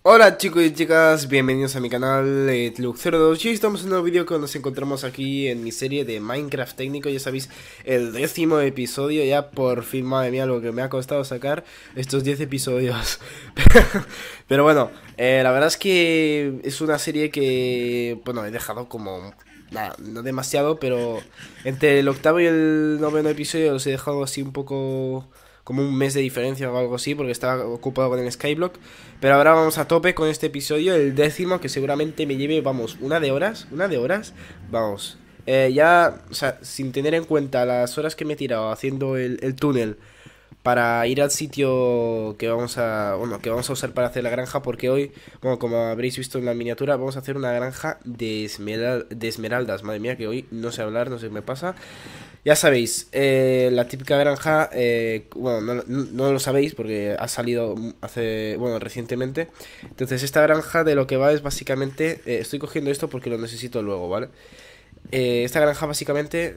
Hola chicos y chicas, bienvenidos a mi canal Tlug02 y hoy estamos en un nuevo vídeo que nos encontramos aquí en mi serie de Minecraft técnico. Ya sabéis, el 10º episodio, ya por fin, madre mía, lo que me ha costado sacar estos 10 episodios. Pero bueno, la verdad es que es una serie que, bueno, he dejado como... Nada, no demasiado, pero entre el octavo y el noveno episodio los he dejado así un poco... como un mes de diferencia o algo así, porque estaba ocupado con el Skyblock. Pero ahora vamos a tope con este episodio, el 10º, que seguramente me lleve, vamos, una de horas, vamos. Ya, o sea, sin tener en cuenta las horas que me he tirado haciendo el túnel para ir al sitio que vamos a, bueno, que vamos a usar para hacer la granja, porque hoy, bueno, como habréis visto en la miniatura, vamos a hacer una granja de esmeraldas. Madre mía, que hoy no sé hablar, no sé qué me pasa. Ya sabéis, la típica granja, bueno, no lo sabéis porque ha salido hace, bueno, recientemente. Entonces esta granja de lo que va es básicamente, estoy cogiendo esto porque lo necesito luego, ¿vale? Esta granja básicamente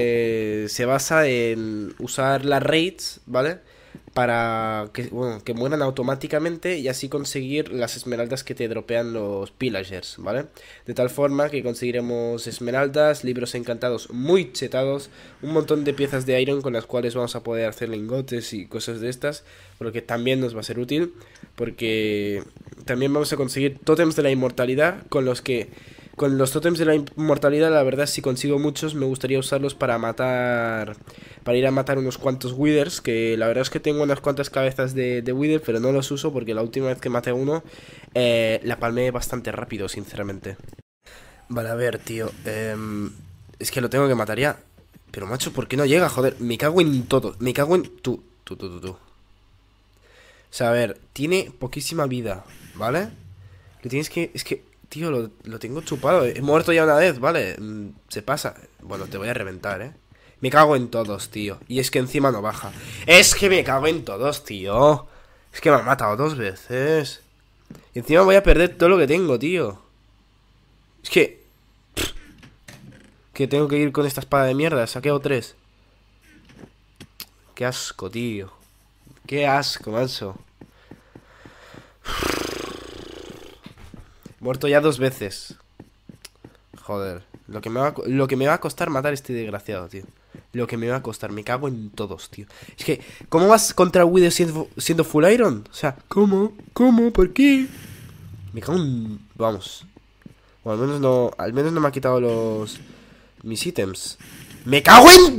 se basa en usar las raids, ¿vale? Para que, bueno, que mueran automáticamente y así conseguir las esmeraldas que te dropean los pillagers, ¿vale? De tal forma que conseguiremos esmeraldas, libros encantados muy chetados, un montón de piezas de iron con las cuales vamos a poder hacer lingotes y cosas de estas, porque también nos va a ser útil, porque también vamos a conseguir tótems de la inmortalidad con los que... Con los tótems de la inmortalidad, la verdad, si consigo muchos, me gustaría usarlos para matar... Para ir a matar unos cuantos withers, que la verdad es que tengo unas cuantas cabezas de wither, pero no los uso porque la última vez que maté a uno, la palmé bastante rápido, sinceramente. Vale, a ver, tío, es que lo tengo que matar ya. Pero, macho, ¿por qué no llega? Joder, me cago en todo, me cago en... Tú. O sea, a ver, tiene poquísima vida, ¿vale? Le tienes que... Es que... Tío, lo tengo chupado. He muerto ya una vez, ¿vale? Se pasa. Bueno, te voy a reventar, ¿eh? Me cago en todos, tío. Y es que encima no baja. Es que me cago en todos, tío. Es que me ha matado 2 veces. Y encima voy a perder todo lo que tengo, tío. Es que... Que tengo que ir con esta espada de mierda. Saqueo 3. Qué asco, tío. Qué asco, manso. Muerto ya 2 veces. Joder. Lo que me va a costar matar a este desgraciado, tío. Lo que me va a costar. Me cago en todos, tío. Es que, ¿cómo vas contra Wither siendo full iron? O sea, ¿cómo? ¿Cómo? ¿Por qué? Me cago en... Vamos. Bueno, al menos no me ha quitado mis ítems. ¡Me cago en...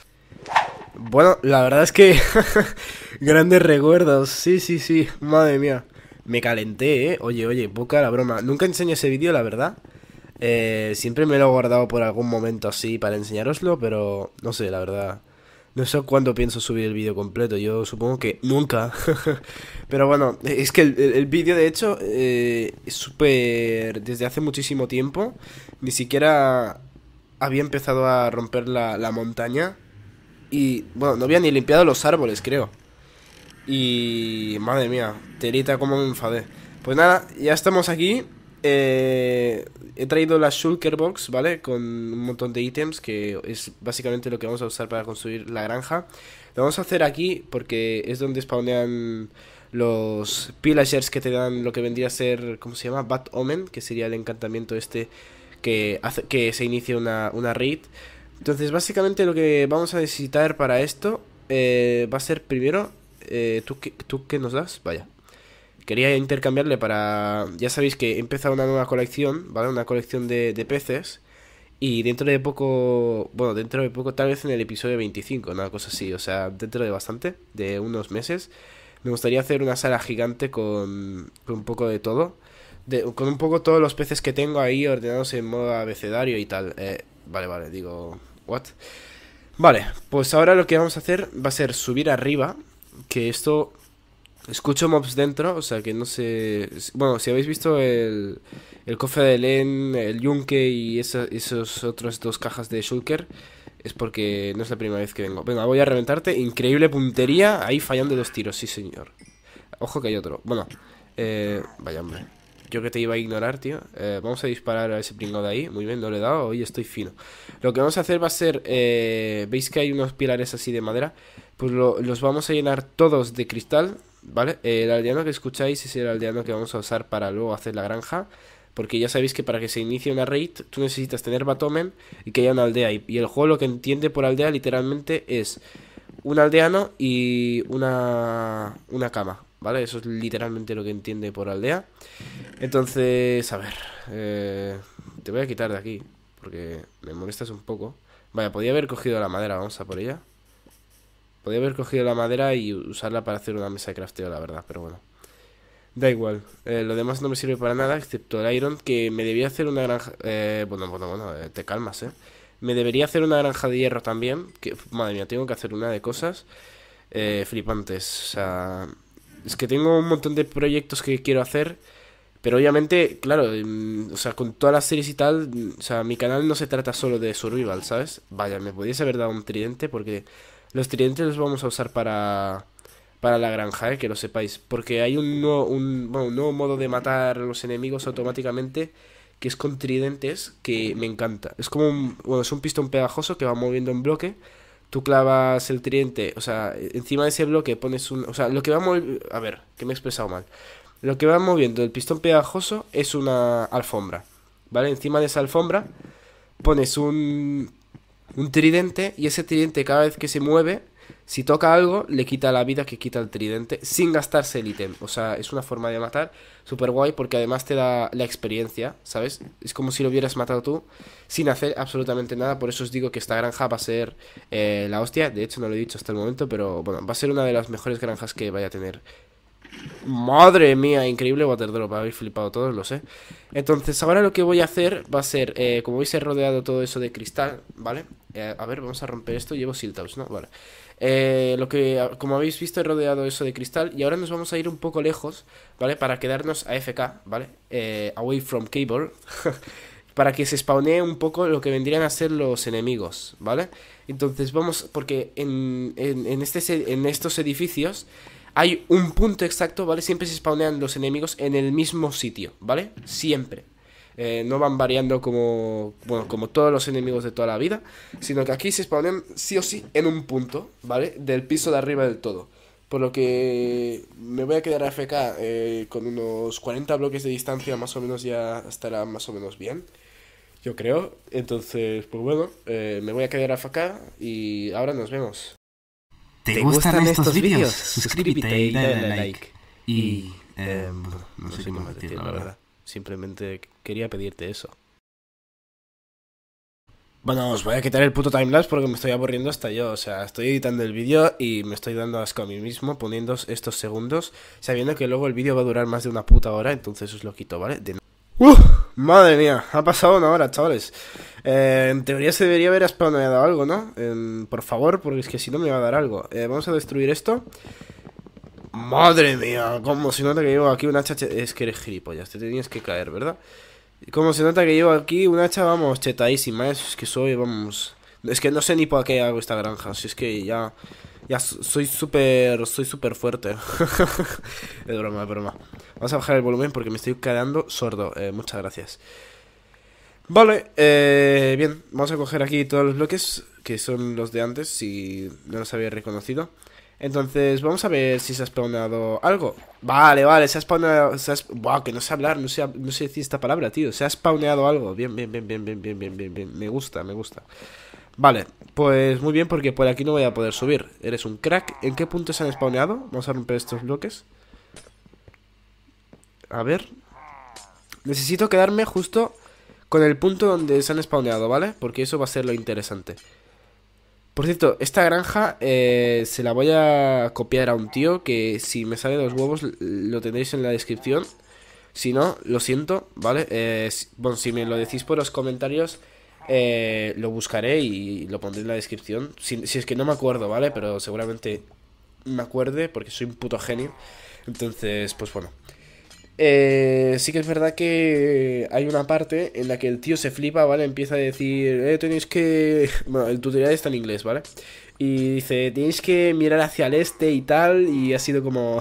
Bueno, la verdad es que... Grandes recuerdos. Sí, sí, sí. Madre mía. Me calenté, Oye, poca la broma. Nunca enseño ese vídeo, la verdad. Siempre me lo he guardado por algún momento así para enseñároslo, pero no sé, la verdad. No sé cuándo pienso subir el vídeo completo. Yo supongo que nunca. Pero bueno, es que el vídeo de hecho es súper... Desde hace muchísimo tiempo. Ni siquiera había empezado a romper la montaña. Y bueno, no había ni limpiado los árboles, creo. Y... Madre mía, telita, cómo me enfadé. Pues nada, ya estamos aquí. He traído la Shulker Box, ¿vale? Con un montón de ítems, que es básicamente lo que vamos a usar para construir la granja. Lo vamos a hacer aquí porque es donde spawnean los pillagers que te dan lo que vendría a ser... ¿Cómo se llama? Bad Omen, que sería el encantamiento este que hace que se inicie una raid. Entonces básicamente lo que vamos a necesitar para esto va a ser primero... ¿Tú qué nos das? Vaya. Quería intercambiarle para... Ya sabéis que he empezado una nueva colección, ¿vale? Una colección de peces. Y dentro de poco... Bueno, dentro de poco, tal vez en el episodio 25, una cosa así. O sea, dentro de bastante, de unos meses. Me gustaría hacer una sala gigante con un poco de todo. Con un poco todos los peces que tengo ahí ordenados en modo abecedario y tal. Vale, digo... ¿What? Vale, pues ahora lo que vamos a hacer va a ser subir arriba. Que esto... Escucho mobs dentro, o sea que no sé... Bueno, si habéis visto el cofre de Len, el yunque y esos otros 2 cajas de shulker, es porque no es la primera vez que vengo. Venga, voy a reventarte. Increíble puntería, ahí fallando 2 tiros, sí señor. Ojo que hay otro. Bueno, vaya hombre. Yo que te iba a ignorar, tío. Vamos a disparar a ese pringado de ahí. Muy bien, no le he dado, hoy estoy fino. Lo que vamos a hacer va a ser... ¿veis que hay unos pilares así de madera? Pues los vamos a llenar todos de cristal, ¿vale? El aldeano que escucháis es el aldeano que vamos a usar para luego hacer la granja. Porque ya sabéis que para que se inicie una raid, tú necesitas tener batomen y que haya una aldea. Y el juego lo que entiende por aldea literalmente es un aldeano y una cama, ¿vale? Eso es literalmente lo que entiende por aldea. Entonces, a ver, te voy a quitar de aquí, porque me molestas un poco. Vaya, podía haber cogido la madera, vamos a por ella. Podía haber cogido la madera y usarla para hacer una mesa de crafteo, la verdad, pero bueno. Da igual, lo demás no me sirve para nada, excepto el iron, que me debía hacer una granja... bueno, te calmas, ¿eh? Me debería hacer una granja de hierro también, que, madre mía, tengo que hacer una de cosas flipantes, o sea... Es que tengo un montón de proyectos que quiero hacer, pero obviamente, claro, o sea, con todas las series y tal, o sea, mi canal no se trata solo de survival, ¿sabes? Vaya, me podías haber dado un tridente, porque los tridentes los vamos a usar para la granja, que lo sepáis. Porque hay un nuevo modo de matar a los enemigos automáticamente, que es con tridentes, que me encanta. Es como es un pistón pegajoso que va moviendo en bloque. Tú clavas el tridente, o sea, encima de ese bloque pones un... O sea, lo que va moviendo... A ver, que me he expresado mal. Lo que va moviendo el pistón pegajoso es una alfombra, ¿vale? Encima de esa alfombra pones un tridente y ese tridente cada vez que se mueve, si toca algo, le quita la vida que quita el tridente sin gastarse el ítem. O sea, es una forma de matar súper guay porque además te da la experiencia, ¿sabes? Es como si lo hubieras matado tú sin hacer absolutamente nada. Por eso os digo que esta granja va a ser la hostia. De hecho, no lo he dicho hasta el momento, pero bueno, va a ser una de las mejores granjas que vaya a tener. Madre mía, increíble Waterdrop, habéis flipado todos, lo sé. Entonces ahora lo que voy a hacer va a ser, como veis he rodeado todo eso de cristal, ¿vale? A ver, vamos a romper esto, llevo Silthouse, ¿no? Vale. Como habéis visto he rodeado eso de cristal y ahora nos vamos a ir un poco lejos, ¿vale? Para quedarnos AFK, ¿vale? Away from cable. Para que se spawnee un poco lo que vendrían a ser los enemigos, ¿vale? Entonces vamos, porque en estos edificios hay un punto exacto, ¿vale? Siempre se spawnean los enemigos en el mismo sitio, ¿vale? Siempre. No van variando como, bueno, como todos los enemigos de toda la vida, sino que aquí se spawnean sí o sí en un punto, ¿vale? Del piso de arriba del todo. Por lo que me voy a quedar AFK con unos 40 bloques de distancia, más o menos ya estará más o menos bien, yo creo. Entonces, pues bueno, me voy a quedar AFK y ahora nos vemos. ¿Te gustan estos vídeos? Suscríbete y dale like. Y... no sé qué más decir, la verdad. Simplemente quería pedirte eso. Bueno, os voy a quitar el puto timelapse porque me estoy aburriendo hasta yo. O sea, estoy editando el vídeo y me estoy dando asco a mí mismo poniendo estos segundos, sabiendo que luego el vídeo va a durar más de una puta hora, entonces os lo quito, ¿vale? Madre mía, ha pasado una hora, chavales. En teoría se debería haber spawnado algo, ¿no? Por favor, porque es que si no me va a dar algo. Vamos a destruir esto. Madre mía, como se nota que llevo aquí un hacha... Es que eres gilipollas, te tenías que caer, ¿verdad? Como se nota que llevo aquí un hacha, vamos, chetadísima. Es que soy, vamos... Es que no sé ni para qué hago esta granja. Si es que ya soy súper fuerte. Es broma, es broma. Vamos a bajar el volumen porque me estoy quedando sordo. Muchas gracias. Vale, bien. Vamos a coger aquí todos los bloques, que son los de antes, si no los había reconocido. Entonces, vamos a ver si se ha spawnado algo. Vale, se ha spawnado... Buah, que no sé hablar, no sé decir esta palabra, tío. Se ha spawneado algo. Bien. Me gusta. Vale, pues muy bien, porque por aquí no voy a poder subir. Eres un crack. ¿En qué punto se han spawneado? Vamos a romper estos bloques. A ver. Necesito quedarme justo con el punto donde se han spawneado, ¿vale? Porque eso va a ser lo interesante. Por cierto, esta granja se la voy a copiar a un tío que si me sale de los huevos lo tendréis en la descripción. Si no, lo siento, ¿vale? Bueno, si me lo decís por los comentarios, lo buscaré y lo pondré en la descripción. Si es que no me acuerdo, ¿vale? Pero seguramente me acuerde porque soy un puto genio. Entonces, pues bueno. Sí que es verdad que hay una parte en la que el tío se flipa, ¿vale? Empieza a decir, tenéis que... Bueno, el tutorial está en inglés, ¿vale? Y dice, tenéis que mirar hacia el este y tal, y ha sido como...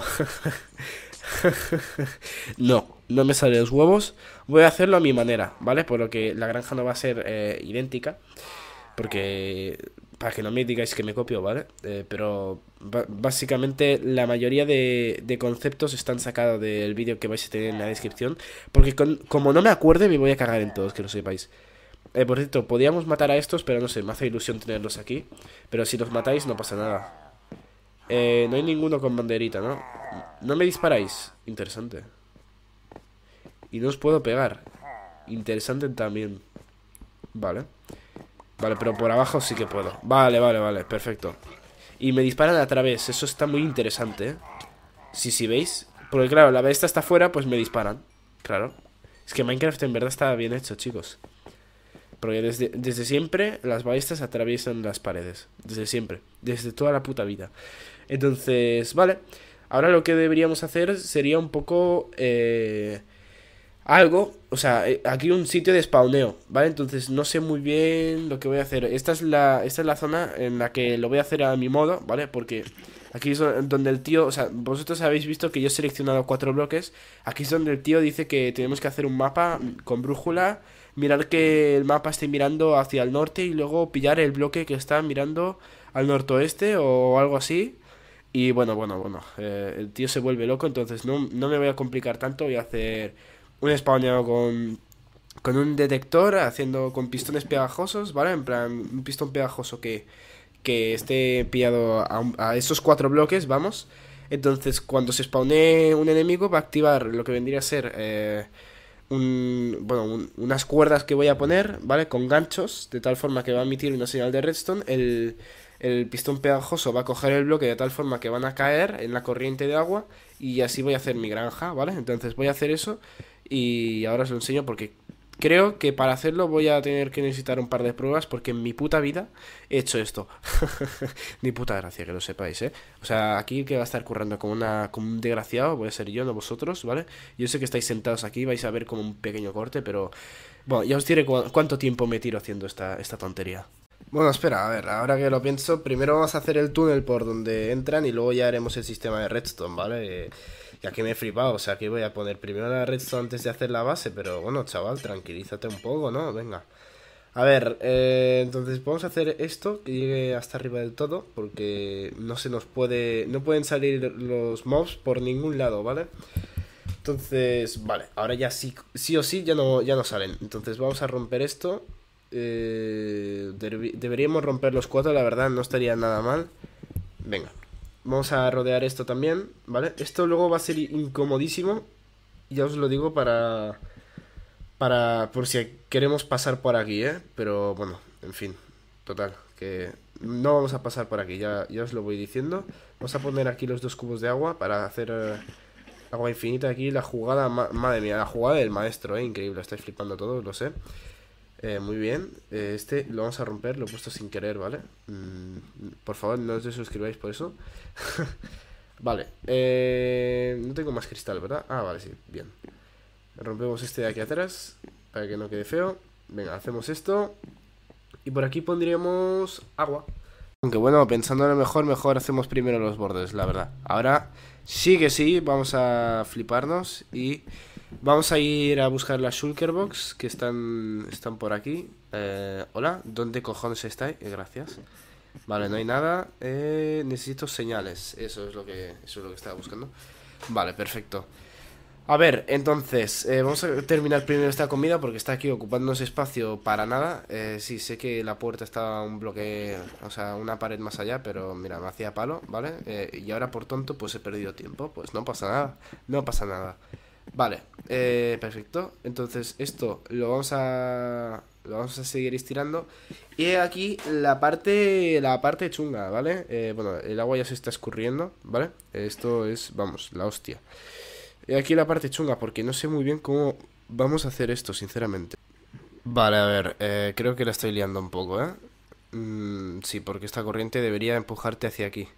No me salen los huevos. Voy a hacerlo a mi manera, ¿vale? Por lo que la granja no va a ser idéntica, porque para que no me digáis que me copio, ¿vale? Pero básicamente la mayoría de conceptos están sacados del vídeo que vais a tener en la descripción. Porque como no me acuerde, me voy a cagar en todos, que lo sepáis. Por cierto, podíamos matar a estos, pero no sé, me hace ilusión tenerlos aquí. Pero si los matáis no pasa nada. No hay ninguno con banderita, ¿no? No me disparáis. Interesante. Y no os puedo pegar. Interesante también. Vale. Vale, pero por abajo sí que puedo. Vale, perfecto. Y me disparan a través, eso está muy interesante, ¿eh? Sí, veis. Porque claro, la bestia está afuera, pues me disparan. Claro. Es que Minecraft en verdad está bien hecho, chicos. Porque desde siempre las ballestas atraviesan las paredes. Desde siempre. Desde toda la puta vida. Entonces, vale. Ahora lo que deberíamos hacer sería un poco... algo, o sea, aquí un sitio de spawneo, ¿vale? Entonces no sé muy bien lo que voy a hacer. Esta es la zona en la que lo voy a hacer a mi modo, ¿vale? Porque aquí es donde el tío, o sea, vosotros habéis visto que yo he seleccionado 4 bloques. Aquí es donde el tío dice que tenemos que hacer un mapa con brújula, mirar que el mapa esté mirando hacia el norte y luego pillar el bloque que está mirando al noroeste o algo así. Y bueno, el tío se vuelve loco, entonces no me voy a complicar tanto, voy a hacer... un spawneo con un detector con pistones pegajosos, ¿vale? En plan, un pistón pegajoso que esté pillado a esos 4 bloques, vamos. Entonces, cuando se spawnee un enemigo, va a activar lo que vendría a ser unas cuerdas que voy a poner, ¿vale? Con ganchos, de tal forma que va a emitir una señal de redstone. El pistón pegajoso va a coger el bloque de tal forma que van a caer en la corriente de agua. Y así voy a hacer mi granja, ¿vale? Entonces voy a hacer eso. Y ahora os lo enseño porque creo que para hacerlo voy a tener que necesitar un par de pruebas porque en mi puta vida he hecho esto. Ni puta gracia, que lo sepáis, ¿eh? O sea, aquí que va a estar currando como un desgraciado voy a ser yo, no vosotros, ¿vale? Yo sé que estáis sentados aquí, vais a ver como un pequeño corte, pero... bueno, ya os diré cuánto tiempo me tiro haciendo esta tontería. Bueno, espera, a ver, ahora que lo pienso, primero vamos a hacer el túnel por donde entran y luego ya haremos el sistema de redstone, ¿vale? Y aquí me he flipado, o sea, aquí voy a poner primero la redstone antes de hacer la base, pero bueno, chaval, tranquilízate un poco, ¿no? Venga. A ver, entonces vamos a hacer esto, que llegue hasta arriba del todo, porque no pueden salir los mobs por ningún lado, ¿vale? Entonces, vale, ahora ya sí o sí ya no salen. Entonces vamos a romper esto. Deberíamos romper los 4, la verdad, no estaría nada mal. Venga. Vamos a rodear esto también, ¿vale? Esto luego va a ser incomodísimo. Ya os lo digo por si queremos pasar por aquí, ¿eh? Pero bueno, en fin, total, que no vamos a pasar por aquí, ya os lo voy diciendo. Vamos a poner aquí los 2 cubos de agua para hacer agua infinita aquí. La jugada, madre mía, la jugada del maestro, increíble, estáis flipando todos, lo sé. Muy bien, este lo vamos a romper, lo he puesto sin querer, ¿vale? Por favor, no os desuscribáis por eso. Vale, no tengo más cristal, ¿verdad? Ah, vale, sí, bien. Rompemos este de aquí atrás para que no quede feo. Venga, hacemos esto. Y por aquí pondríamos agua. Aunque bueno, pensándolo mejor hacemos primero los bordes, la verdad. Ahora sí que sí, vamos a fliparnos y... vamos a ir a buscar las shulker box que están por aquí. Hola, ¿dónde cojones estáis? Gracias. Vale, no hay nada. Necesito señales. Eso es lo que estaba buscando. Vale, perfecto. A ver, entonces, vamos a terminar primero esta comida porque está aquí ocupándonos espacio para nada. Sí, sé que la puerta está un bloque, o sea, una pared más allá, pero mira, me hacía palo, ¿vale? Y ahora por tonto pues he perdido tiempo. Pues no pasa nada, no pasa nada. Vale, perfecto. Entonces esto lo vamos a seguir estirando. Y aquí la parte chunga, ¿vale? Bueno, el agua ya se está escurriendo, ¿vale? Esto es, vamos, la hostia. Y aquí la parte chunga, porque no sé muy bien cómo vamos a hacer esto, sinceramente. Vale, a ver, creo que la estoy liando un poco, ¿eh? Sí, porque esta corriente debería empujarte hacia aquí.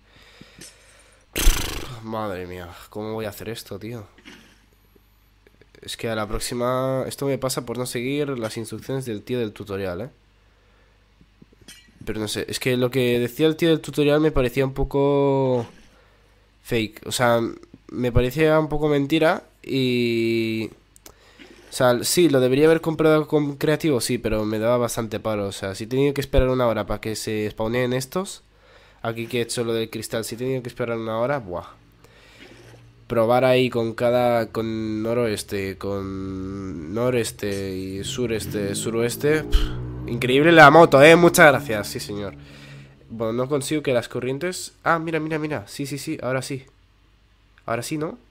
Madre mía, ¿cómo voy a hacer esto, tío? Es que a la próxima... esto me pasa por no seguir las instrucciones del tío del tutorial, ¿eh? Pero no sé, es que lo que decía el tío del tutorial me parecía un poco... fake, o sea, me parecía un poco mentira y... O sea, sí, lo debería haber comprado con creativo, sí, pero me daba bastante palo. O sea, si he tenido que esperar una hora para que se spawneen estos, aquí que he hecho lo del cristal, si he tenido que esperar una hora, buah. Probar ahí con noroeste, con noreste y sureste, suroeste. Increíble la moto, muchas gracias, sí señor. Bueno, no consigo que las corrientes... Ah, mira, mira, mira, sí, sí, sí, ahora sí. Ahora sí, ¿no?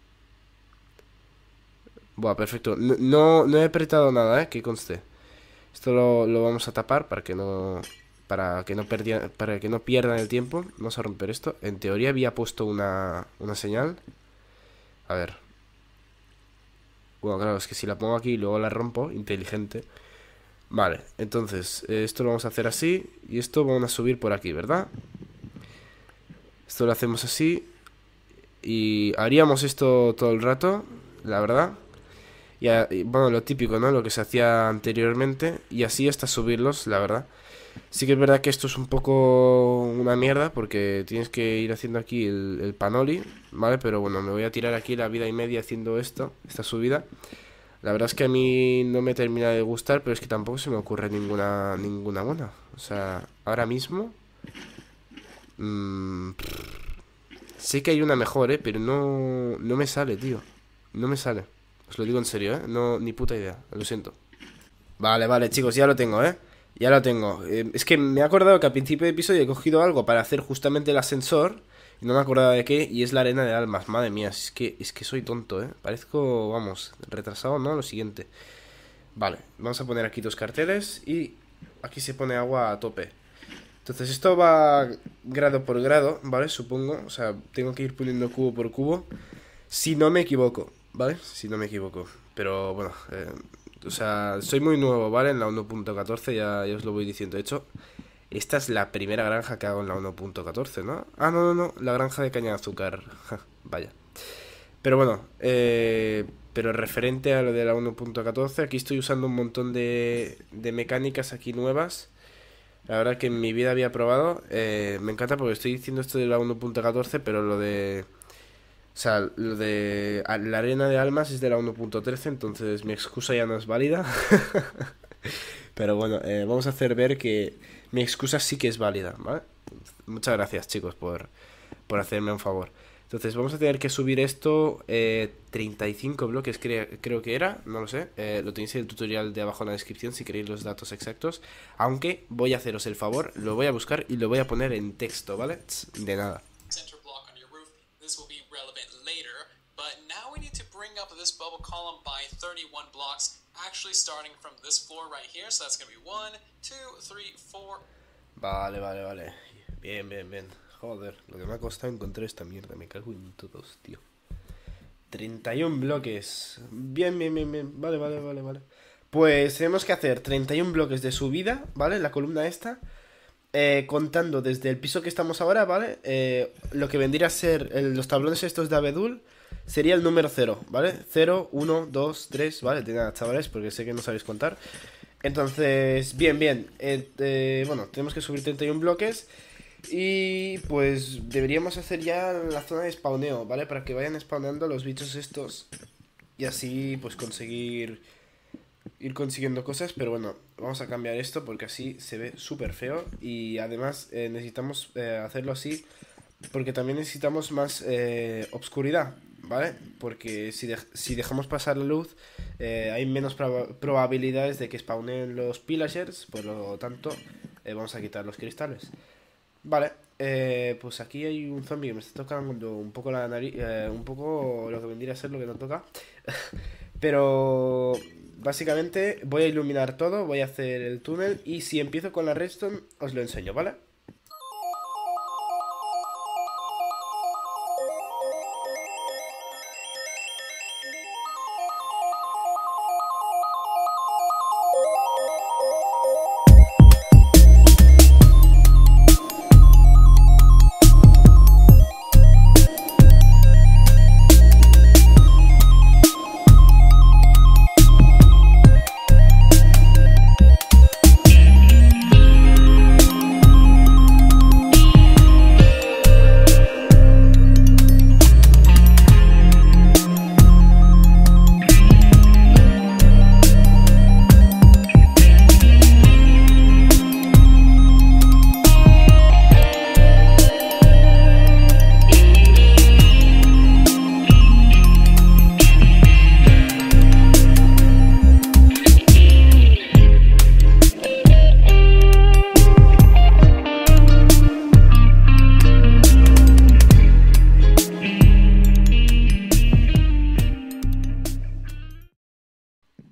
Buah, perfecto. No he apretado nada, que conste. Esto lo vamos a tapar para que no... Para que no pierdan el tiempo. Vamos a romper esto. En teoría había puesto una señal. A ver. Bueno, claro, es que si la pongo aquí y luego la rompo, inteligente. Vale, entonces, esto lo vamos a hacer así. Y esto vamos a subir por aquí, ¿verdad? Esto lo hacemos así. Y haríamos esto todo el rato, la verdad. Y bueno, lo típico, ¿no? Lo que se hacía anteriormente. Y así hasta subirlos, la verdad. Sí que es verdad que esto es un poco una mierda, porque tienes que ir haciendo aquí el panoli, ¿vale? Pero bueno, me voy a tirar aquí la vida y media haciendo esta subida. La verdad es que a mí no me termina de gustar, pero es que tampoco se me ocurre ninguna buena. O sea, ahora mismo... sé que hay una mejor, pero no me sale, tío. No me sale. Os lo digo en serio, No, ni puta idea, lo siento. Vale, chicos, ya lo tengo, Ya lo tengo. Es que me he acordado que al principio de episodio he cogido algo para hacer justamente el ascensor. Y no me acordaba de qué. Y es la arena de almas. Madre mía, es que soy tonto, Parezco, vamos, retrasado, ¿no? Lo siguiente. Vale, vamos a poner aquí 2 carteles. Y aquí se pone agua a tope. Entonces esto va grado por grado, ¿vale? Supongo. O sea, tengo que ir puliendo cubo por cubo. Si no me equivoco, ¿vale? Si no me equivoco. Pero bueno, o sea, soy muy nuevo, ¿vale? En la 1.14, ya os lo voy diciendo. De hecho, esta es la primera granja que hago en la 1.14, ¿no? Ah, no, la granja de caña de azúcar. Vaya. Pero bueno, pero referente a lo de la 1.14, aquí estoy usando un montón de mecánicas aquí nuevas. La verdad que en mi vida había probado. Me encanta porque estoy diciendo esto de la 1.14, pero lo de... O sea, lo de la arena de almas es de la 1.13, entonces mi excusa ya no es válida. Pero bueno, vamos a hacer ver que mi excusa sí que es válida, ¿vale? Muchas gracias, chicos, por hacerme un favor. Entonces vamos a tener que subir esto 35 bloques, creo que era, no lo sé. Lo tenéis en el tutorial de abajo en la descripción si queréis los datos exactos. Aunque voy a haceros el favor, lo voy a buscar y lo voy a poner en texto, ¿vale? De nada. This bubble column by 31 blocks, actually starting from this floor right here, so that's going to be 1, 2, 3, 4. Vale. Bien. Joder, lo que me ha costado encontrar esta mierda, me cago en todos, tío. 31 bloques. Bien. Vale. Pues tenemos que hacer 31 bloques de subida, ¿vale? La columna esta. Contando desde el piso que estamos ahora, ¿vale? Lo que vendría a ser los tablones estos de abedul. Sería el número 0, ¿vale? 0, 1, 2, 3, ¿vale? De nada, chavales, porque sé que no sabéis contar. Entonces, bien. Bueno, tenemos que subir 31 bloques. Y pues deberíamos hacer ya la zona de spawneo, ¿vale? Para que vayan spawneando los bichos estos. Y así, pues ir consiguiendo cosas. Pero bueno, vamos a cambiar esto porque así se ve súper feo. Y además necesitamos hacerlo así porque también necesitamos más obscuridad, ¿vale? Porque si dejamos pasar la luz, hay menos probabilidades de que spawnen los pillagers. Por lo tanto, vamos a quitar los cristales. Vale, pues aquí hay un zombie que me está tocando un poco la nariz, un poco lo que vendría a ser lo que no toca. Pero básicamente voy a iluminar todo, voy a hacer el túnel y si empiezo con la redstone os lo enseño, ¿vale?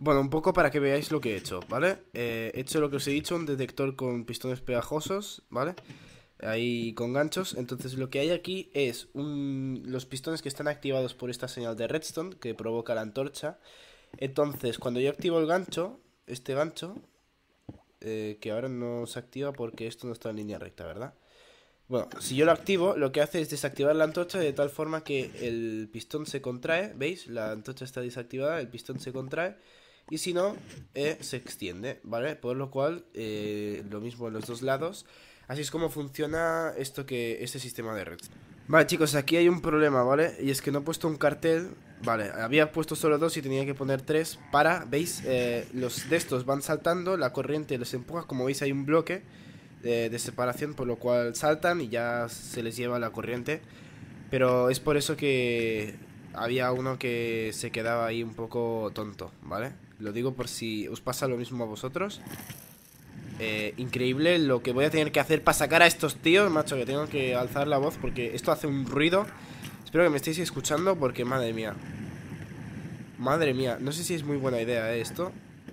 Bueno, un poco para que veáis lo que he hecho, ¿vale? He hecho lo que os he dicho, un detector con pistones pegajosos, ¿vale? Ahí con ganchos. Entonces lo que hay aquí es los pistones que están activados por esta señal de redstone que provoca la antorcha. Entonces cuando yo activo el gancho, este gancho, que ahora no se activa porque esto no está en línea recta, ¿verdad? Bueno, si yo lo activo, lo que hace es desactivar la antorcha de tal forma que el pistón se contrae, ¿veis? La antorcha está desactivada, el pistón se contrae y si no, se extiende, ¿vale? Por lo cual, lo mismo en los dos lados. Así es como funciona este sistema de red. Vale, chicos, aquí hay un problema, ¿vale? Y es que no he puesto un cartel. Vale, había puesto solo 2 y tenía que poner 3 para, ¿veis? Los de estos van saltando, la corriente les empuja, como veis hay un bloque de separación, por lo cual saltan y ya se les lleva la corriente. Pero es por eso que había uno que se quedaba ahí un poco tonto, ¿vale? Lo digo por si os pasa lo mismo a vosotros. Increíble lo que voy a tener que hacer para sacar a estos tíos, macho, que tengo que alzar la voz porque esto hace un ruido. Espero que me estéis escuchando porque, madre mía. Madre mía, no sé si es muy buena idea, esto.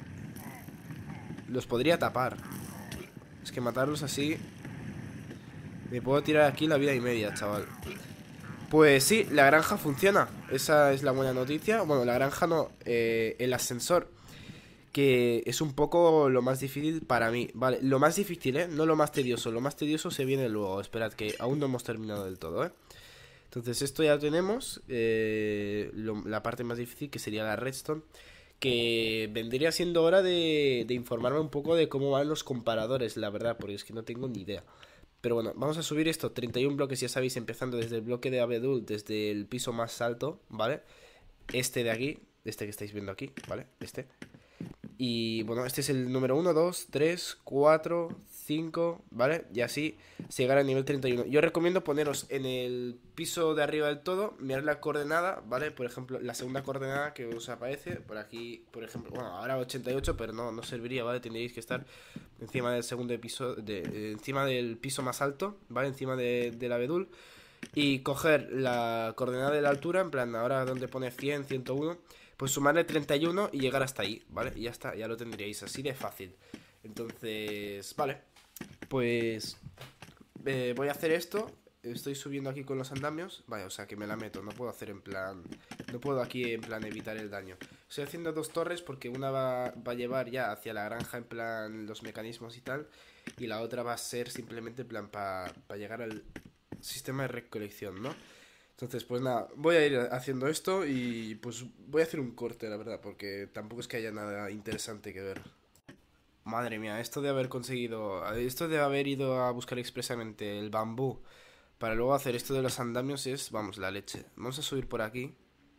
Los podría tapar. Es que matarlos así... Me puedo tirar aquí la vida y media, chaval. Pues sí, la granja funciona. Esa es la buena noticia. Bueno, la granja no, el ascensor, que es un poco lo más difícil para mí. Vale, lo más difícil, no lo más tedioso. Lo más tedioso se viene luego. Esperad, que aún no hemos terminado del todo, Entonces esto ya lo tenemos. La parte más difícil, que sería la redstone, que vendría siendo hora de informarme un poco de cómo van los comparadores, la verdad, porque es que no tengo ni idea. Pero bueno, vamos a subir esto, 31 bloques, ya sabéis, empezando desde el bloque de Abedul, desde el piso más alto, ¿vale? Este de aquí, este que estáis viendo aquí, ¿vale? Este. Y bueno, este es el número 1, 2, 3, 4, 5, ¿vale? Y así se llegará al nivel 31. Yo recomiendo poneros en el piso de arriba del todo, mirar la coordenada, ¿vale? Por ejemplo, la segunda coordenada que os aparece, por aquí, por ejemplo, bueno, ahora 88, pero no serviría, ¿vale? Tendríais que estar encima del segundo piso, encima del piso más alto, ¿vale? Encima del abedul. Y coger la coordenada de la altura, en plan, ahora donde pone 100, 101, pues sumarle 31 y llegar hasta ahí, ¿vale? Y ya está, ya lo tendríais, así de fácil. Entonces, vale, pues voy a hacer esto. Estoy subiendo aquí con los andamios. Vaya, o sea que me la meto, no puedo hacer en plan... No puedo aquí en plan evitar el daño. Estoy haciendo 2 torres porque una va a llevar ya hacia la granja en plan los mecanismos y tal. Y la otra va a ser simplemente en plan para llegar al sistema de recolección, ¿no? Entonces, pues nada, voy a ir haciendo esto y pues voy a hacer un corte, la verdad, porque tampoco es que haya nada interesante que ver. Madre mía, esto de haber ido a buscar expresamente el bambú para luego hacer esto de los andamios es, vamos, la leche. Vamos a subir por aquí.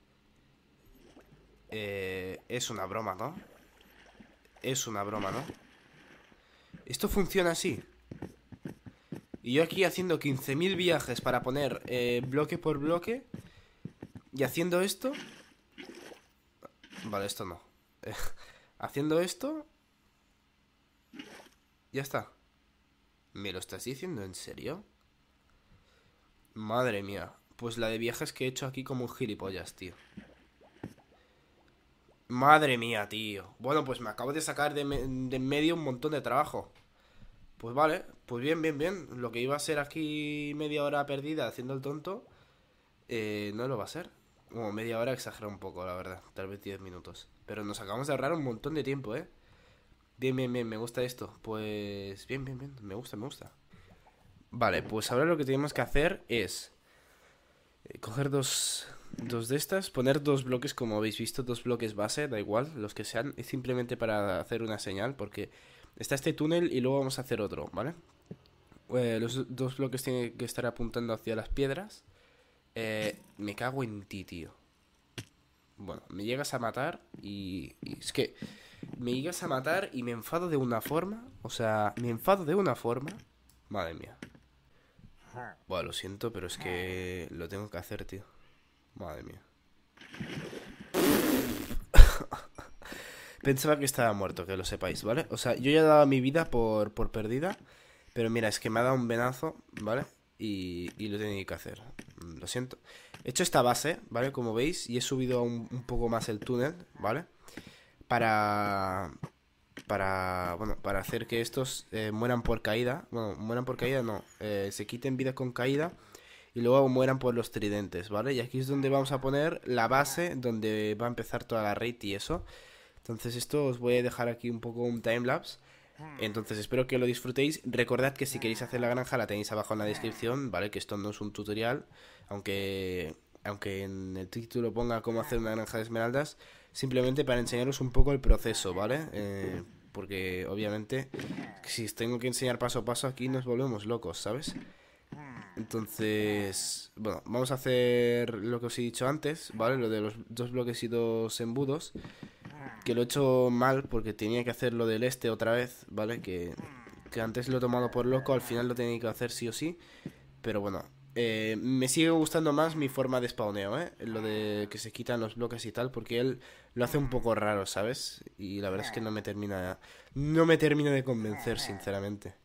Es una broma, ¿no? Es una broma, ¿no? Esto funciona así. Y yo aquí haciendo 15.000 viajes para poner bloque por bloque. Y haciendo esto. Vale, esto no. Haciendo esto. Ya está. ¿Me lo estás diciendo en serio? Madre mía. Pues la de viajes que he hecho aquí como un gilipollas, tío. Madre mía, tío. Bueno, pues me acabo de sacar de en medio un montón de trabajo. Pues vale, pues bien, bien, bien. Lo que iba a ser aquí media hora perdida haciendo el tonto, no lo va a ser. Bueno, media hora exagera un poco, la verdad. Tal vez 10 minutos. Pero nos acabamos de ahorrar un montón de tiempo, ¿eh? Bien, bien, bien, me gusta esto. Pues bien, bien, bien, me gusta, me gusta. Vale, pues ahora lo que tenemos que hacer es coger dos de estas, poner 2 bloques, como habéis visto, 2 bloques base, da igual, los que sean. Es simplemente para hacer una señal, porque está este túnel y luego vamos a hacer otro, ¿vale? Los 2 bloques tienen que estar apuntando hacia las piedras. Me cago en ti, tío. Bueno, me llegas a matar y es que me llegas a matar y me enfado de una forma. O sea, me enfado de una forma. Madre mía. Bueno, lo siento, pero es que lo tengo que hacer, tío. Madre mía. Pensaba que estaba muerto, que lo sepáis, ¿vale? O sea, yo ya daba mi vida por perdida. Pero mira, es que me ha dado un venazo, ¿vale? Y lo tenía que hacer. Lo siento. He hecho esta base, ¿vale? Como veis, y he subido un poco más el túnel, ¿vale? bueno, para hacer que estos mueran por caída. Bueno, mueran por caída no, se quiten vida con caída y luego mueran por los tridentes, ¿vale? Y aquí es donde vamos a poner la base, donde va a empezar toda la raid y eso. Entonces esto os voy a dejar aquí un poco un timelapse. Entonces espero que lo disfrutéis. Recordad que si queréis hacer la granja la tenéis abajo en la descripción, ¿vale? Que esto no es un tutorial, aunque en el título ponga cómo hacer una granja de esmeraldas, simplemente para enseñaros un poco el proceso, ¿vale? Porque obviamente si os tengo que enseñar paso a paso aquí nos volvemos locos, ¿sabes? Entonces, bueno, vamos a hacer lo que os he dicho antes, ¿vale? Lo de los 2 bloques y 2 embudos, que lo he hecho mal porque tenía que hacer lo del este otra vez, ¿vale? Que antes lo he tomado por loco, al final lo tenía que hacer sí o sí, pero bueno. Me sigue gustando más mi forma de spawneo, lo de que se quitan los bloques y tal, porque él lo hace un poco raro, ¿sabes? Y la verdad es que no me termina de convencer, sinceramente.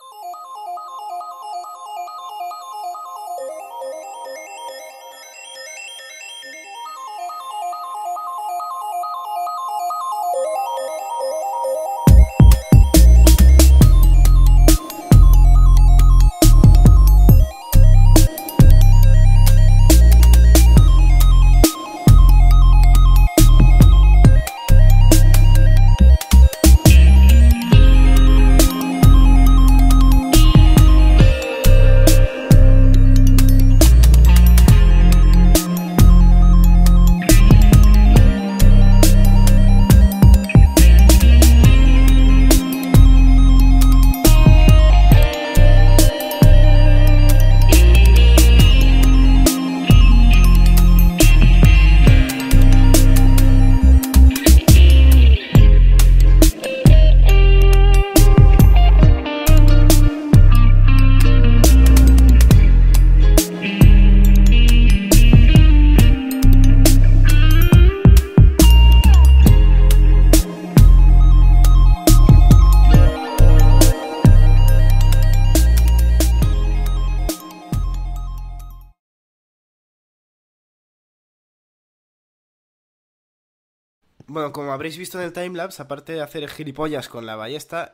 Bueno, como habréis visto en el timelapse, aparte de hacer gilipollas con la ballesta,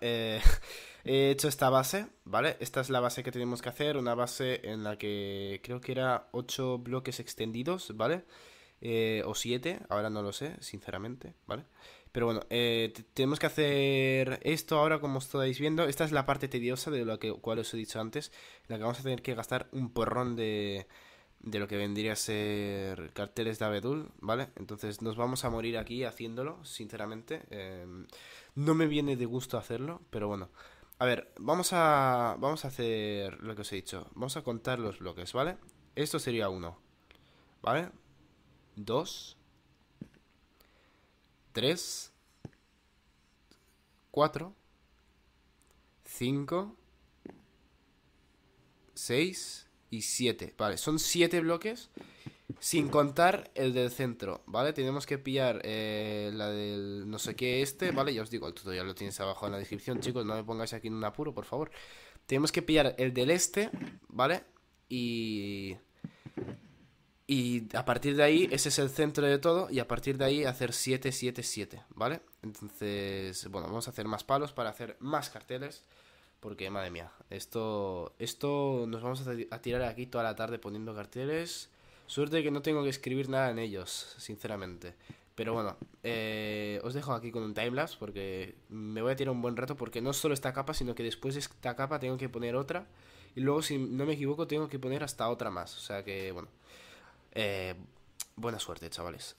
he hecho esta base, ¿vale? Esta es la base que tenemos que hacer, una base en la que creo que era 8 bloques extendidos, ¿vale? O 7, ahora no lo sé, sinceramente, ¿vale? Pero bueno, tenemos que hacer esto ahora, como estáis viendo. Esta es la parte tediosa de cual os he dicho antes, en la que vamos a tener que gastar un porrón de lo que vendría a ser carteles de abedul, ¿vale? Entonces nos vamos a morir aquí haciéndolo, sinceramente. No me viene de gusto hacerlo, pero bueno. A ver, vamos a hacer lo que os he dicho. Vamos a contar los bloques, ¿vale? Esto sería 1, ¿vale? 2, 3, 4, 5, 6 y 7. Vale, son 7 bloques sin contar el del centro, ¿vale? Tenemos que pillar la del no sé qué ¿vale? Ya os digo, el tutorial lo tienes abajo en la descripción, chicos. No me pongáis aquí en un apuro, por favor. Tenemos que pillar el del ¿vale? Y a partir de ahí, ese es el centro de todo. Y a partir de ahí hacer 7, 7, 7, ¿vale? Entonces, bueno, vamos a hacer más palos para hacer más carteles. Porque, madre mía, esto nos vamos a tirar aquí toda la tarde poniendo carteles. Suerte que no tengo que escribir nada en ellos, sinceramente. Pero bueno, os dejo aquí con un timelapse porque me voy a tirar un buen rato. Porque no solo esta capa, sino que después de esta capa tengo que poner otra. Y luego, si no me equivoco, tengo que poner hasta otra más. O sea que, bueno, buena suerte, chavales.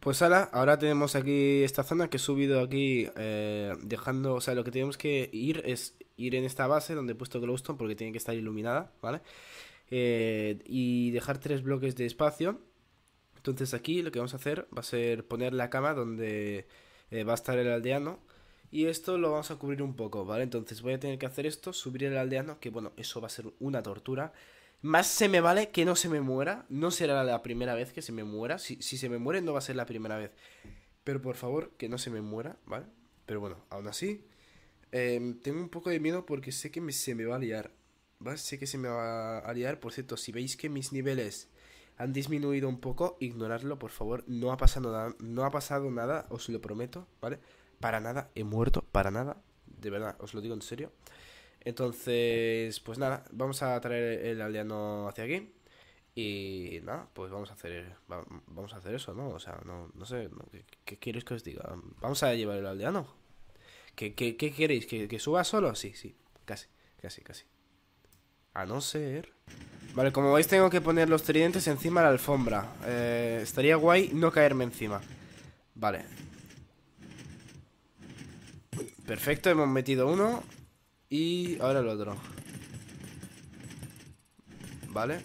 Pues ala, ahora tenemos aquí esta zona que he subido aquí, dejando, o sea, lo que tenemos que ir es ir en esta base donde he puesto glowstone porque tiene que estar iluminada, ¿vale? Y dejar 3 bloques de espacio. Entonces aquí lo que vamos a hacer va a ser poner la cama donde va a estar el aldeano. Y esto lo vamos a cubrir un poco, ¿vale? Entonces voy a tener que hacer esto, subir el aldeano, que bueno, eso va a ser una tortura. Más se me vale que no se me muera. No será la primera vez que se me muera. Si se me muere no va a ser la primera vez. Pero por favor, que no se me muera, ¿vale? Pero bueno, aún así, tengo un poco de miedo porque sé que se me va a liar, ¿vale? Sé que se me va a liar. Por cierto, si veis que mis niveles han disminuido un poco, ignoradlo, por favor. No ha pasado nada, no ha pasado nada, os lo prometo, ¿vale? Para nada, he muerto, para nada. De verdad, os lo digo en serio. Entonces, pues nada, vamos a traer el aldeano hacia aquí. Y nada, pues vamos a hacer eso, ¿no? O sea, no sé, no, ¿qué queréis que os diga? Vamos a llevar el aldeano. ¿Qué queréis? ¿Que suba solo? Sí, casi. A no ser... Vale, como veis tengo que poner los tridentes encima de la alfombra. Estaría guay no caerme encima. Vale. Perfecto, hemos metido uno. Y ahora el otro. Vale.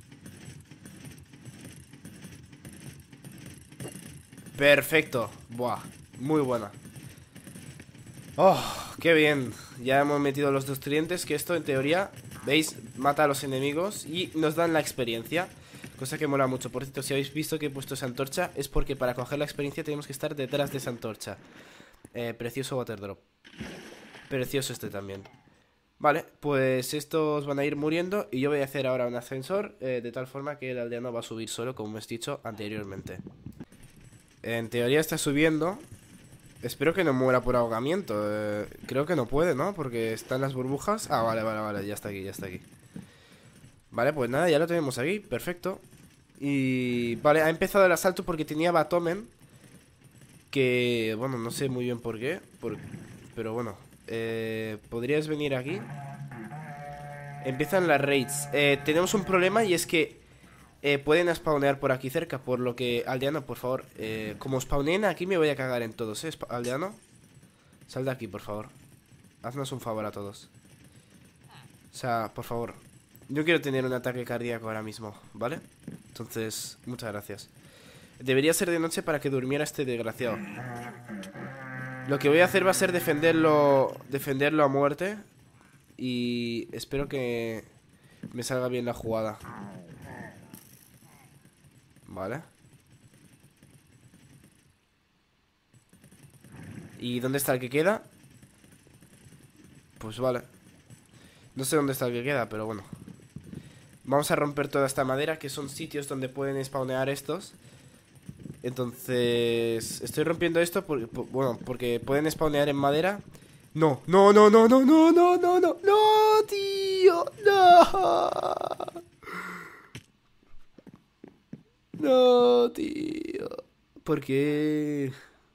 Perfecto. Buah, muy buena. Oh, qué bien. Ya hemos metido los 2 tridentes. Que esto en teoría, veis, mata a los enemigos y nos dan la experiencia. Cosa que mola mucho. Por cierto, si habéis visto que he puesto esa antorcha, es porque para coger la experiencia tenemos que estar detrás de esa antorcha. Precioso water drop. Precioso este también. Vale, pues estos van a ir muriendo. Y yo voy a hacer ahora un ascensor, de tal forma que el aldeano va a subir solo, como os he dicho anteriormente. En teoría está subiendo. Espero que no muera por ahogamiento. Creo que no puede, ¿no? Porque están las burbujas. Ah, vale, ya está aquí. Vale, pues nada, ya lo tenemos aquí, perfecto. Y vale, ha empezado el asalto porque tenía Batomen. Que, bueno, no sé muy bien por qué, pero bueno, podrías venir aquí. Empiezan las raids. Tenemos un problema y es que pueden spawnear por aquí cerca. Por lo que, aldeano, por favor, como spawneen aquí me voy a cagar en todos, aldeano. Sal de aquí, por favor. Haznos un favor a todos. O sea, por favor. Yo quiero tener un ataque cardíaco ahora mismo, ¿vale? Entonces, muchas gracias. Debería ser de noche para que durmiera este desgraciado. Lo que voy a hacer va a ser defenderlo a muerte. Y espero que me salga bien la jugada. Vale. ¿Y dónde está el que queda? Pues vale. No sé dónde está el que queda, pero bueno. Vamos a romper toda esta madera, que son sitios donde pueden spawnear estos. Entonces, estoy rompiendo esto porque pueden spawnear en madera. No, tío, no. No, tío. ¿Por qué?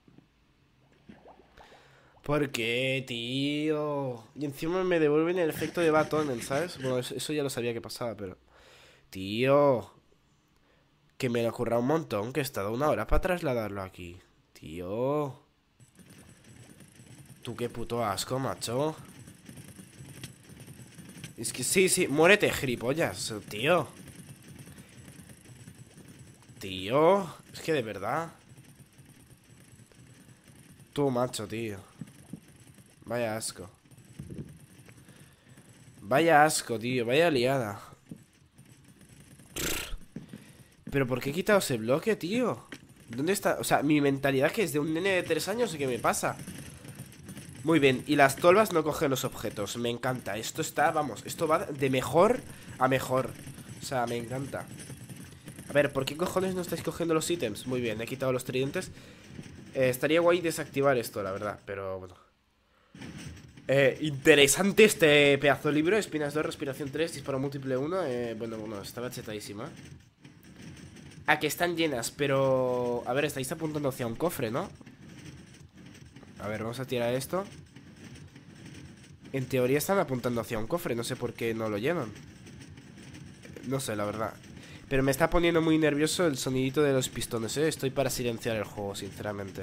¿Por qué, tío? Y encima me devuelven el efecto de Batomen, ¿sabes? Bueno, eso ya lo sabía que pasaba, pero... Tío... Que me lo ocurra un montón, que he estado 1 hora para trasladarlo aquí. Tío... Tú qué puto asco, macho. Es que sí, muérete, gilipollas, tío. Tío... Es que de verdad... Tú, macho, tío. Vaya asco. Vaya asco, tío. Vaya liada. ¿Pero por qué he quitado ese bloque, tío? ¿Dónde está? O sea, mi mentalidad que es de un nene de 3 años. ¿Qué me pasa? Muy bien. Y las tolvas no cogen los objetos. Me encanta. Esto está, vamos, esto va de mejor a mejor. O sea, me encanta. A ver, ¿por qué cojones no estáis cogiendo los ítems? Muy bien, he quitado los tridentes. Estaría guay desactivar esto, la verdad. Pero bueno. Interesante este pedazo de libro. Espinas 2, respiración 3, disparo múltiple 1. Bueno, estaba chetadísima. Ah, que están llenas, pero... A ver, estáis apuntando hacia un cofre, ¿no? A ver, vamos a tirar esto. En teoría están apuntando hacia un cofre. No sé por qué no lo llenan. No sé, la verdad. Pero me está poniendo muy nervioso el sonidito de los pistones, ¿eh? Estoy para silenciar el juego, sinceramente.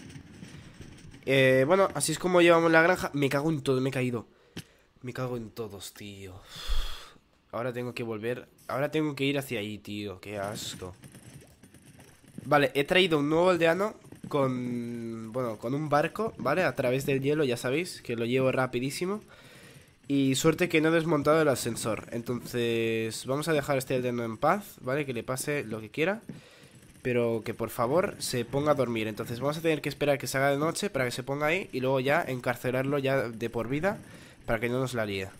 Bueno, así es como llevamos la granja. Me cago en todo, me he caído. Me cago en todos, tío. Ahora tengo que volver. Ahora tengo que ir hacia ahí, tío. Qué asco. Vale, he traído un nuevo aldeano con... bueno, con un barco, ¿vale? A través del hielo, ya sabéis, que lo llevo rapidísimo. Y suerte que no he desmontado el ascensor. Entonces, vamos a dejar a este aldeano en paz, ¿vale? Que le pase lo que quiera, pero que por favor se ponga a dormir. Entonces vamos a tener que esperar que se haga de noche para que se ponga ahí y luego ya encarcelarlo ya de por vida para que no nos la líe.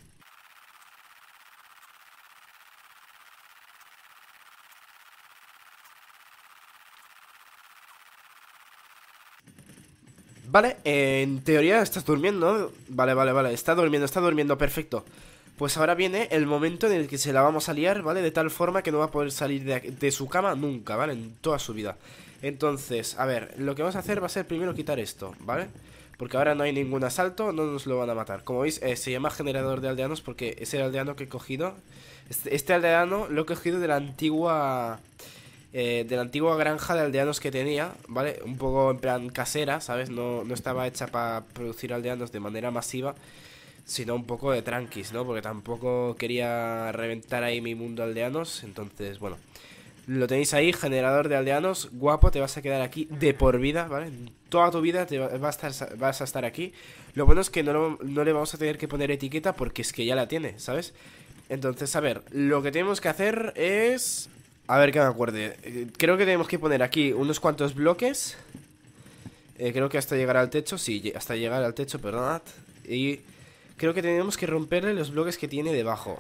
Vale, en teoría estás durmiendo, ¿no? Vale, está durmiendo, perfecto. Pues ahora viene el momento en el que se la vamos a liar, ¿vale? De tal forma que no va a poder salir de su cama nunca, ¿vale? En toda su vida. Entonces, a ver, lo que vamos a hacer va a ser primero quitar esto, ¿vale? Porque ahora no hay ningún asalto, no nos lo van a matar. Como veis, se llama generador de aldeanos porque es el aldeano que he cogido. Este aldeano lo he cogido de la antigua granja de aldeanos que tenía, ¿vale? Un poco en plan casera, ¿sabes? No estaba hecha para producir aldeanos de manera masiva, sino un poco de tranquis, ¿no? Porque tampoco quería reventar ahí mi mundo aldeanos. Entonces, bueno, lo tenéis ahí, generador de aldeanos. Guapo, te vas a quedar aquí de por vida, ¿vale? Toda tu vida vas a estar aquí. Lo bueno es que no le vamos a tener que poner etiqueta porque es que ya la tiene, ¿sabes? Entonces, a ver, lo que tenemos que hacer es... a ver que me acuerde. Creo que tenemos que poner aquí unos cuantos bloques. Creo que hasta llegar al techo. Sí, hasta llegar al techo, perdonad. Y creo que tenemos que romperle los bloques que tiene debajo.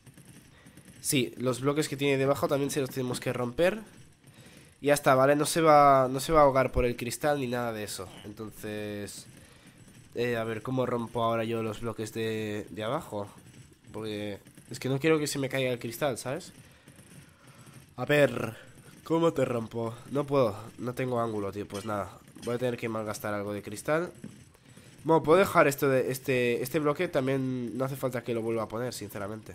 Sí, los bloques que tiene debajo también se los tenemos que romper. Y ya está, ¿vale? No se va a ahogar por el cristal ni nada de eso. Entonces... a ver, ¿cómo rompo ahora yo los bloques de abajo? Porque es que no quiero que se me caiga el cristal, ¿sabes? A ver, ¿cómo te rompo? No puedo, no tengo ángulo, tío. Pues nada, voy a tener que malgastar algo de cristal. Bueno, puedo dejar esto de este bloque. También no hace falta que lo vuelva a poner, sinceramente.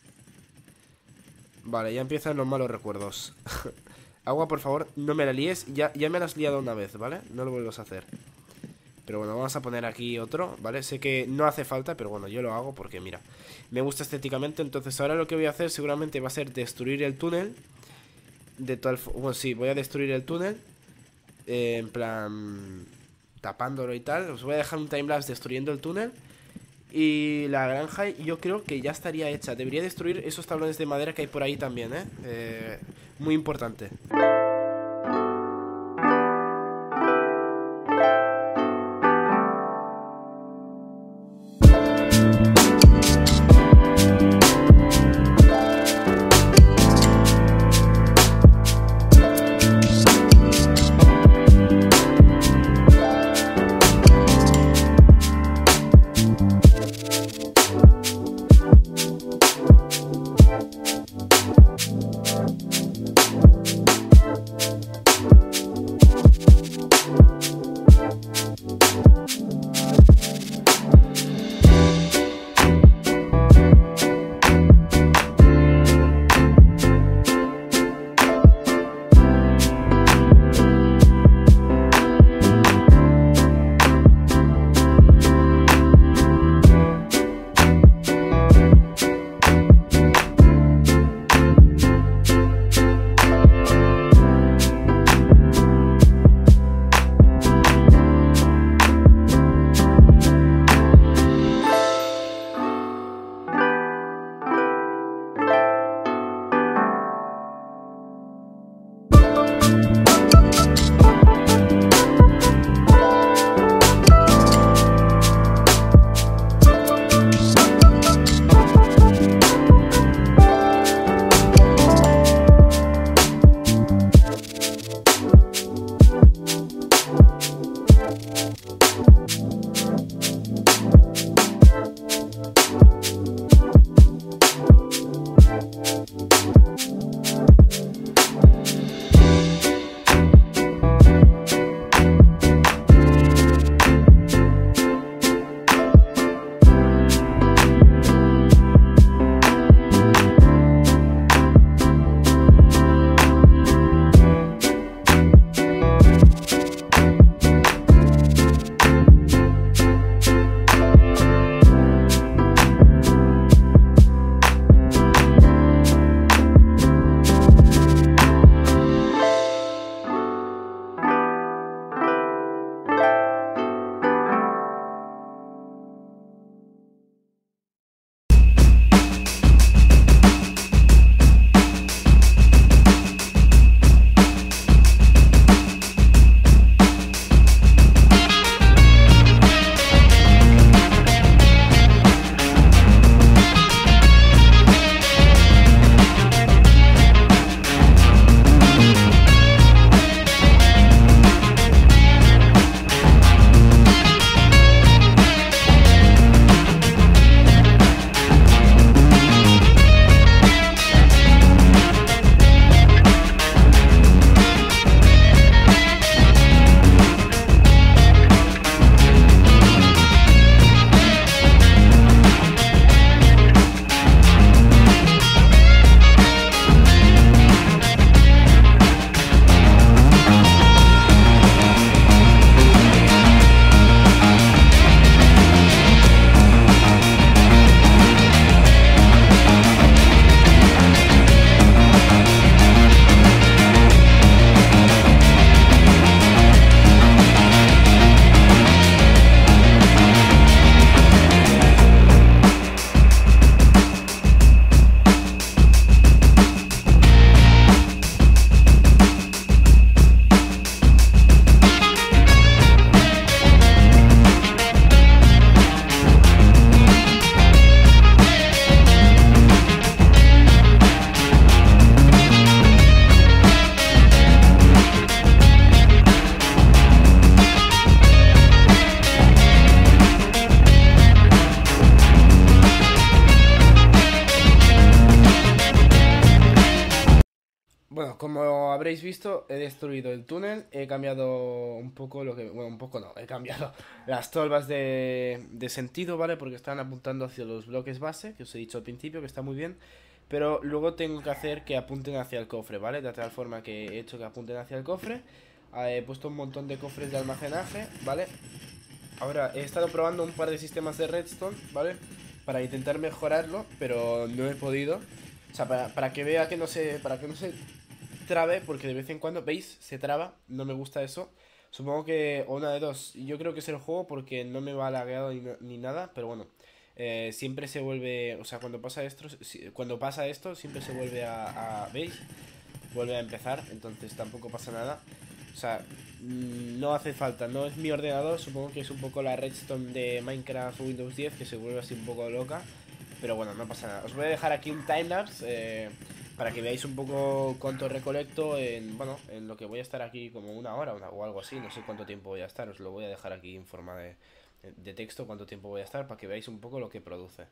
Vale, ya empiezan los malos recuerdos. Agua, por favor, no me la líes. Ya me la has liado una vez, ¿vale? No lo vuelvas a hacer. Pero bueno, vamos a poner aquí otro, ¿vale? Sé que no hace falta, pero bueno, yo lo hago porque, mira, me gusta estéticamente. Entonces ahora lo que voy a hacer seguramente va a ser destruir el túnel. Bueno, sí, voy a destruir el túnel. En plan... tapándolo y tal. Os voy a dejar un timelapse destruyendo el túnel. Y la granja yo creo que ya estaría hecha. Debería destruir esos tablones de madera que hay por ahí también, ¿eh? Muy importante. habréis visto, he destruido el túnel, he cambiado un poco lo que... Bueno, un poco no, he cambiado las tolvas de sentido, ¿vale? Porque están apuntando hacia los bloques base, que os he dicho al principio, que está muy bien. Pero luego tengo que hacer que apunten hacia el cofre, ¿vale? De tal forma que he hecho que apunten hacia el cofre. He puesto un montón de cofres de almacenaje, ¿vale? Ahora, he estado probando un par de sistemas de redstone, ¿vale? Para intentar mejorarlo, pero no he podido. O sea, para que vea que no se... Para que no se trabe, porque de vez en cuando, ¿veis? Se traba, no me gusta eso. Supongo que, o una de dos, yo creo que es el juego porque no me va lagueado ni nada, pero bueno. Siempre se vuelve, o sea, cuando pasa esto, siempre se vuelve ¿veis? Vuelve a empezar, entonces tampoco pasa nada. O sea, no hace falta, no es mi ordenador, supongo que es un poco la redstone de Minecraft o Windows 10 que se vuelve así un poco loca. Pero bueno, no pasa nada. Os voy a dejar aquí un timelapse para que veáis un poco cuánto recolecto en, bueno, en lo que voy a estar aquí como una hora o algo así. No sé cuánto tiempo voy a estar, os lo voy a dejar aquí en forma de texto cuánto tiempo voy a estar para que veáis un poco lo que produce.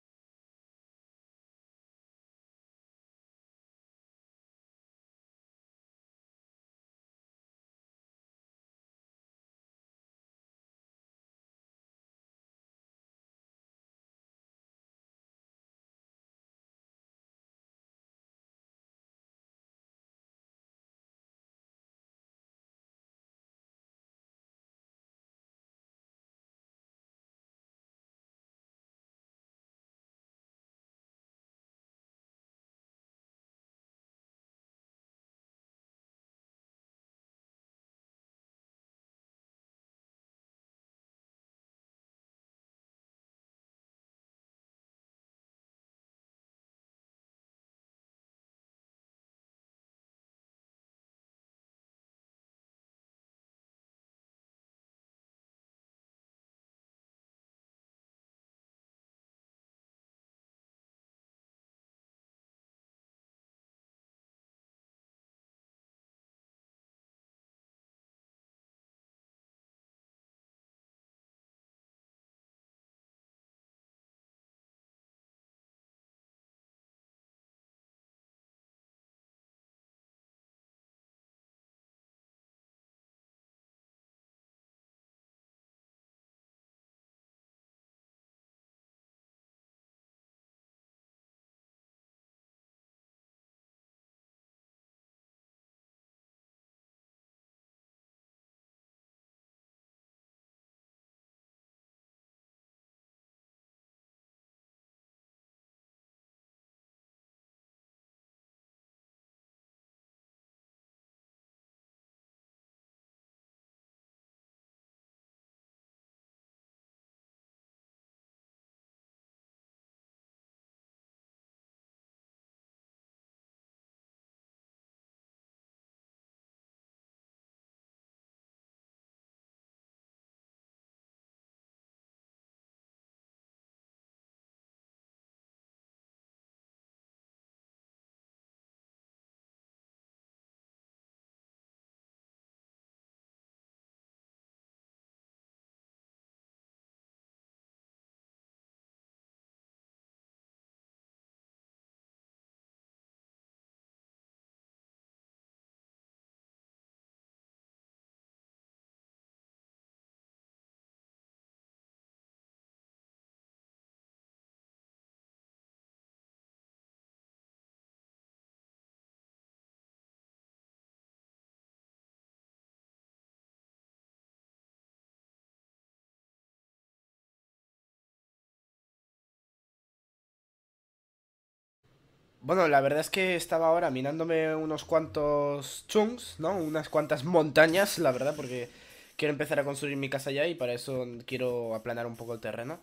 Bueno, la verdad es que estaba ahora mirándome unos cuantos chunks, ¿no? Unas cuantas montañas, la verdad, porque quiero empezar a construir mi casa ya y para eso quiero aplanar un poco el terreno.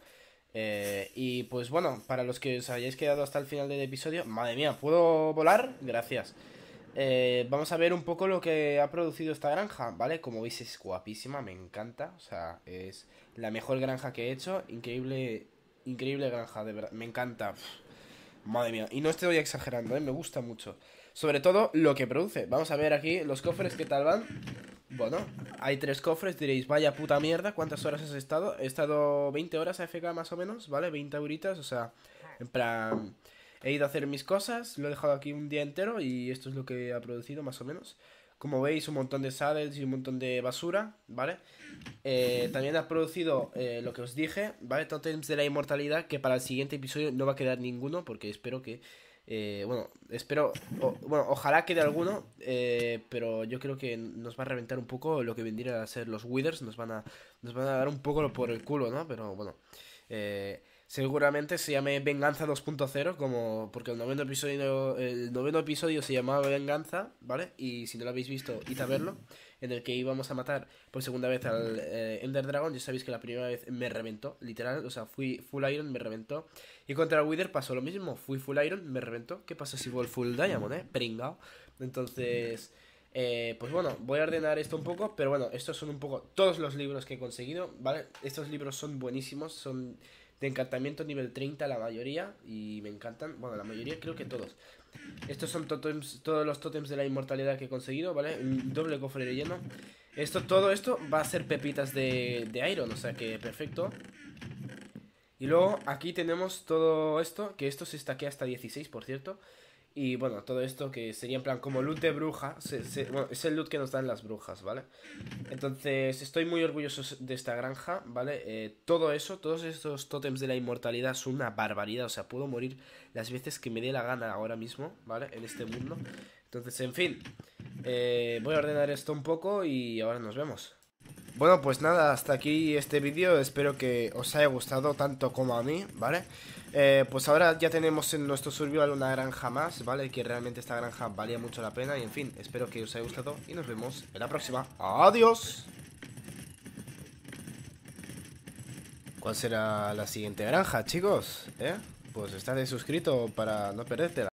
Y pues bueno, para los que os hayáis quedado hasta el final del episodio, madre mía, ¿puedo volar? Gracias. Vamos a ver un poco lo que ha producido esta granja, ¿vale? Como veis es guapísima, me encanta. O sea, es la mejor granja que he hecho. Increíble, increíble granja, de verdad. Me encanta. Madre mía, y no estoy exagerando, me gusta mucho. Sobre todo lo que produce. Vamos a ver aquí los cofres, ¿qué tal van? Bueno, hay 3 cofres, diréis, vaya puta mierda, ¿cuántas horas has estado? He estado 20 horas AFK más o menos, ¿vale? 20 horitas, o sea, en plan... he ido a hacer mis cosas, lo he dejado aquí un día entero y esto es lo que ha producido más o menos. Como veis, un montón de saddles y un montón de basura, ¿vale? También ha producido lo que os dije, ¿vale? Totems de la inmortalidad, que para el siguiente episodio no va a quedar ninguno, porque espero que... ojalá quede alguno, pero yo creo que nos va a reventar un poco lo que vendría a ser los Withers, nos van a dar un poco por el culo, ¿no? Pero bueno, seguramente se llame Venganza 2.0, como porque el noveno episodio se llamaba Venganza, ¿vale? Y si no lo habéis visto, id a verlo, en el que íbamos a matar por segunda vez al Ender Dragon. Ya sabéis que la primera vez me reventó, literal, o sea, fui full iron, me reventó. Y contra el Wither pasó lo mismo, fui full iron, me reventó. ¿Qué pasa si voy full diamond, pringao? Entonces... pues bueno, voy a ordenar esto un poco, pero bueno, estos son un poco todos los libros que he conseguido, ¿vale? Estos libros son buenísimos, son de encantamiento nivel 30 la mayoría y me encantan, bueno, la mayoría creo que todos. Estos son todos los tótems de la inmortalidad que he conseguido, ¿vale? Un doble cofre lleno. Todo esto va a ser pepitas de iron, o sea que perfecto. Y luego aquí tenemos todo esto, que esto se estaquea hasta 16, por cierto. Y bueno, todo esto que sería en plan como loot de bruja, bueno, es el loot que nos dan las brujas, ¿vale? Entonces estoy muy orgulloso de esta granja, ¿vale? Todo eso, todos estos tótems de la inmortalidad son una barbaridad, o sea, puedo morir las veces que me dé la gana ahora mismo, ¿vale? En este mundo. Entonces, en fin, voy a ordenar esto un poco y ahora nos vemos. Bueno, pues nada, hasta aquí este vídeo, espero que os haya gustado tanto como a mí, ¿vale? Pues ahora ya tenemos en nuestro survival una granja más, ¿vale? Que realmente esta granja valía mucho la pena y en fin, espero que os haya gustado y nos vemos en la próxima. ¡Adiós! ¿Cuál será la siguiente granja, chicos? Pues estate suscrito para no perdértela.